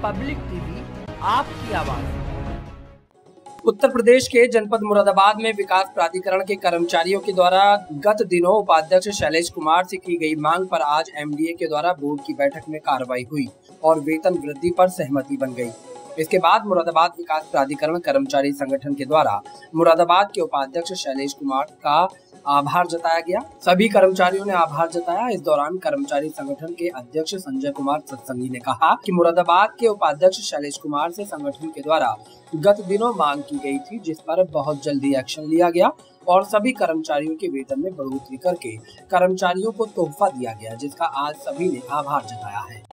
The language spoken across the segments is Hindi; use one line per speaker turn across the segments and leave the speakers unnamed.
पब्लिक टीवी आपकी आवाज। उत्तर प्रदेश के जनपद मुरादाबाद में विकास प्राधिकरण के कर्मचारियों के द्वारा गत दिनों उपाध्यक्ष शैलेश कुमार से की गई मांग पर आज एमडीए के द्वारा बोर्ड की बैठक में कार्रवाई हुई और वेतन वृद्धि पर सहमति बन गई। इसके बाद मुरादाबाद विकास प्राधिकरण कर्मचारी संगठन के द्वारा मुरादाबाद के उपाध्यक्ष शैलेश कुमार का आभार जताया गया। सभी कर्मचारियों ने आभार जताया। इस दौरान कर्मचारी संगठन के अध्यक्ष संजय कुमार सत्संगी ने कहा कि मुरादाबाद के उपाध्यक्ष शैलेश कुमार से संगठन के द्वारा गत दिनों मांग की गई थी, जिस पर बहुत जल्दी एक्शन लिया गया और सभी कर्मचारियों के वेतन में बढ़ोतरी करके कर्मचारियों को तोहफा दिया गया, जिसका आज सभी ने आभार जताया है।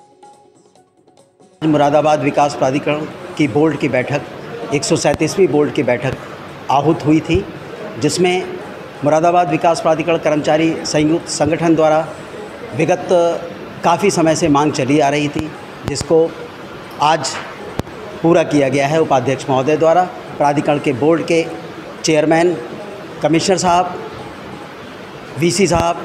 मुरादाबाद विकास प्राधिकरण की बोर्ड की बैठक 137वीं बोर्ड की बैठक आहूत हुई थी, जिसमें मुरादाबाद विकास प्राधिकरण कर्मचारी संयुक्त संगठन द्वारा विगत काफ़ी समय से मांग चली आ रही थी, जिसको आज पूरा किया गया है उपाध्यक्ष महोदय द्वारा। प्राधिकरण के बोर्ड के चेयरमैन, कमिश्नर साहब, वीसी साहब,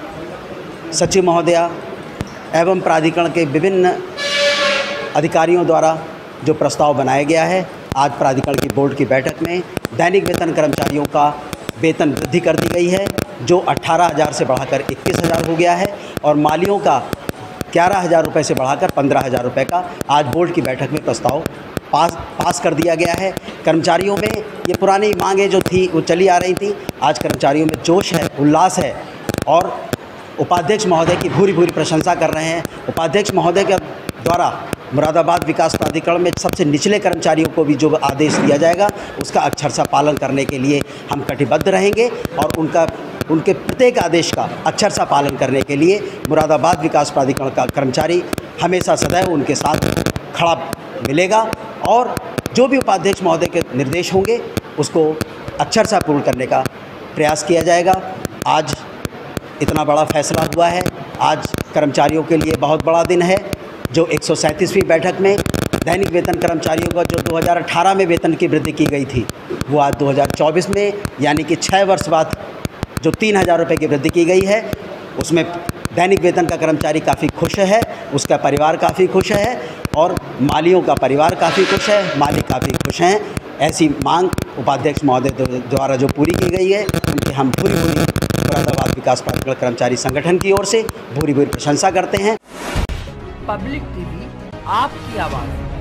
सचिव महोदया एवं प्राधिकरण के विभिन्न अधिकारियों द्वारा जो प्रस्ताव बनाया गया है, आज प्राधिकरण की बोर्ड की बैठक में दैनिक वेतन कर्मचारियों का वेतन वृद्धि कर दी गई है, जो 18,000 से बढ़ाकर 21,000 हो गया है और मालियों का 11,000 रुपये से बढ़ाकर 15,000 रुपये का आज बोर्ड की बैठक में प्रस्ताव पास कर दिया गया है। कर्मचारियों में ये पुरानी मांगें जो थी वो चली आ रही थी, आज कर्मचारियों में जोश है, उल्लास है और उपाध्यक्ष महोदय की भूरी भूरी प्रशंसा कर रहे हैं। उपाध्यक्ष महोदय के द्वारा मुरादाबाद विकास प्राधिकरण में सबसे निचले कर्मचारियों को भी जो आदेश दिया जाएगा उसका अक्षरशः पालन करने के लिए हम कटिबद्ध रहेंगे और उनके प्रत्येक आदेश का अक्षरशः पालन करने के लिए मुरादाबाद विकास प्राधिकरण का कर्मचारी हमेशा सदैव उनके साथ खड़ा मिलेगा और जो भी उपाध्यक्ष महोदय के निर्देश होंगे उसको अक्षरशः पूर्ण करने का प्रयास किया जाएगा। आज इतना बड़ा फैसला हुआ है, आज कर्मचारियों के लिए बहुत बड़ा दिन है। जो 137वीं बैठक में दैनिक वेतन कर्मचारियों का जो 2018 में वेतन की वृद्धि की गई थी, वो आज 2024 में यानी कि 6 वर्ष बाद जो 3,000 रुपये की वृद्धि की गई है, उसमें दैनिक वेतन का कर्मचारी काफ़ी खुश है, उसका परिवार काफ़ी खुश है और मालियों का परिवार काफ़ी खुश है, मालिक काफ़ी खुश हैं। ऐसी मांग उपाध्यक्ष महोदय द्वारा जो पूरी की गई है, उनकी हम पूरी मुरादाबाद विकास प्राधिकरण कर्मचारी संगठन की ओर से भूरी भूरी प्रशंसा करते हैं।
पब्लिक टीवी आपकी आवाज़।